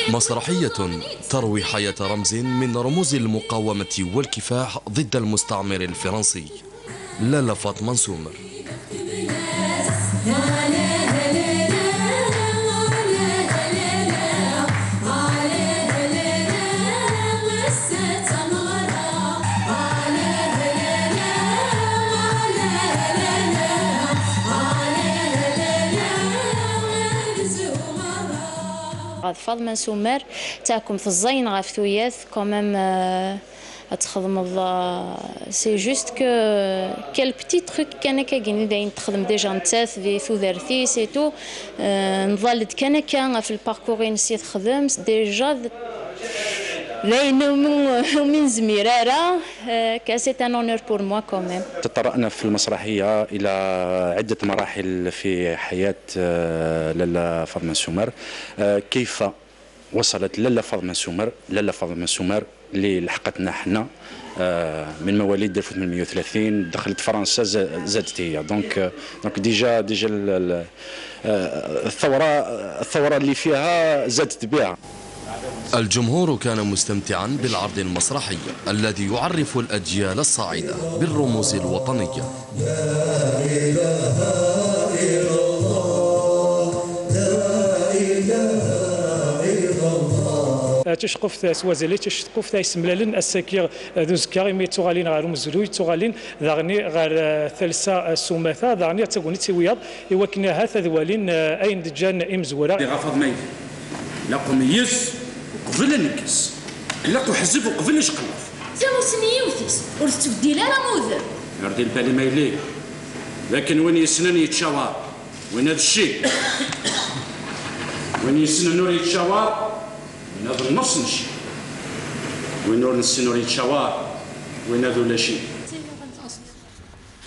مسرحية تروي حياة رمز من رموز المقاومة والكفاح ضد المستعمر الفرنسي، لالا فاطمة نسومر. فاطمة نسومر تاكم في الزين غاف ثوياث كومام تخدم سي جوست كو كال بتي تروك كان كاين داين تخدم ديجا نتاث في ثوذرثي سي تو نظل كان في الباركور نسي تخدم ديجا لا من زميرارة سي ان اونور بور موا كوميم. تطرقنا في المسرحية إلى عدة مراحل في حياة لالا فاطمة نسومر، كيف وصلت لالا فاطمة نسومر اللي لحقتنا حنا من مواليد 1830 دخلت فرنسا زادت هي دونك ديجا الثورة اللي فيها زادت بها. الجمهور كان مستمتعا بالعرض المسرحي الذي يعرف الأجيال الصاعدة بالرموز الوطنية. لا إله إلا الله، لا إله إلا الله. تشقف سوازلي تشقف تايسملالن السكير ذوزكاري مي تغالين غير مزلوي تغالين ذغني غير ثالثه سوماثا ذغني تغوني تسوياض يوكنها ثذوالين اين دجان امزوره غافض مايل لا قميس قبل نكس لا تحزب وقبل يشقلف تاو سنيوثيس ورتبدي لا مودر يردي البالي مايلي لكن وين يسنن يتشاور وين هذا الشيء وين يسنن يتشاور وين هذا النص نشي وين نور نسنن يتشاور وين هذا لا شيء.